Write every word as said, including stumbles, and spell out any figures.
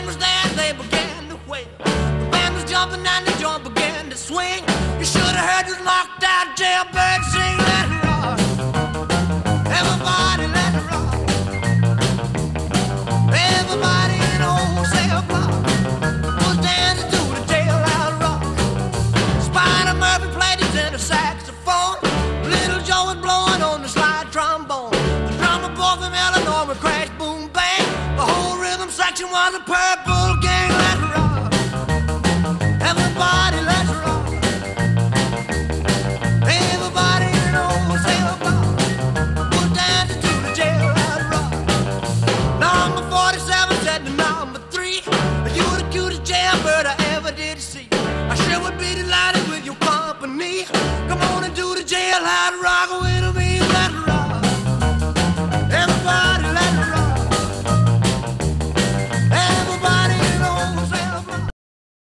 band was there, they began to wail. The band was jumping and the joint began to swing. You should have heard this knocked out jailbird sing. Let it rock, everybody let it rock. Everybody in old cell block was dancing to the jailhouse rock. Spider Murphy played his tenor saxophone. Little Joe was blowing on the slide trombone. The drummer boy from Illinois would crash, boom, bang. The whole rhythm section was a Purple Gang. Let's rock, everybody, let's rock. Everybody in old cell block was dancing to the jailhouse rock. Number forty-seven said to number three, "You're the cutest jailbird I ever did see. I sure would be delighted with your company. Come on and do the jailhouse rock."